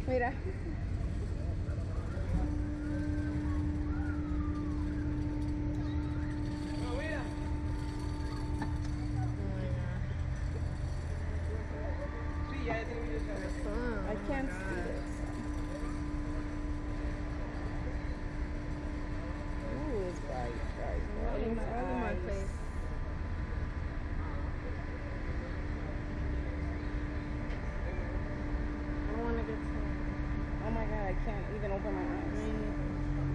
Mira. I can't see this. Ooh, it's bright, bright, bright. All in my face. I don't want to get sun. Oh my god, I can't even open my eyes.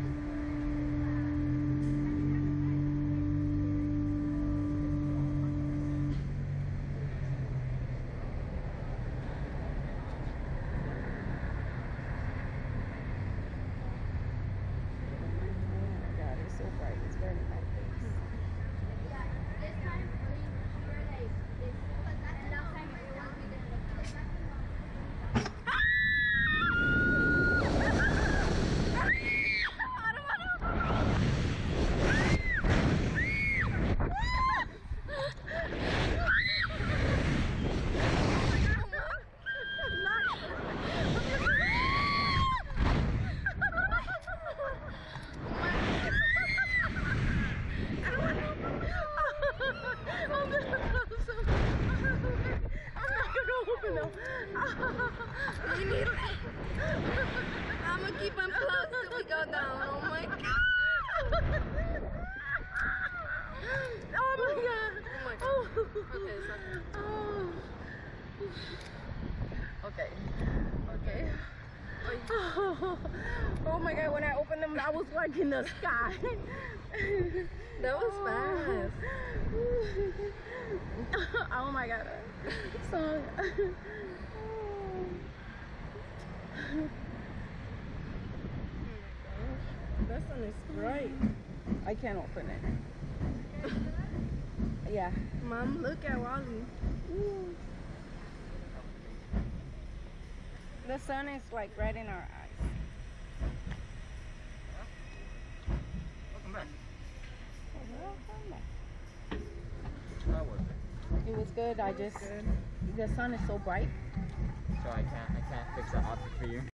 I'm gonna keep them closed till we go down. Oh my god. Oh my god. Oh my god. Okay, so. Okay. Okay. Oh my god, when I opened them, I was watching the sky. That was fast. Oh my god. So. That sun is bright. I can't open it. Yeah. Mom, look at Wally. Ooh. The sun is like right in our eyes. Welcome back. Welcome back. How was it? It was good. The sun is so bright. So I can't fix that optic for you.